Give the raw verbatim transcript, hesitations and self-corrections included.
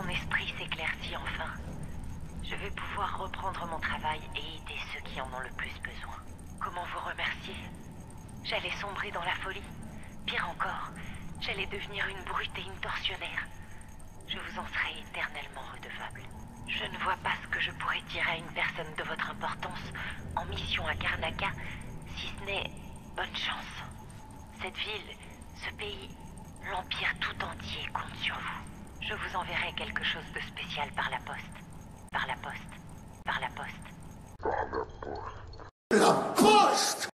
Mon esprit s'éclaircit enfin. Je vais pouvoir reprendre mon travail et aider ceux qui en ont le plus besoin. Comment vous remercier? J'allais sombrer dans la folie. Pire encore, j'allais devenir une brute et une tortionnaire. Je vous en serai éternellement redevable. Je ne vois pas ce que je pourrais dire à une personne de votre importance en mission à Karnaca, si ce n'est bonne chance. Cette ville, ce pays, l'Empire tout entier compte sur vous. Je vous enverrai quelque chose de spécial par la poste. Par la poste. Par la poste. La poste!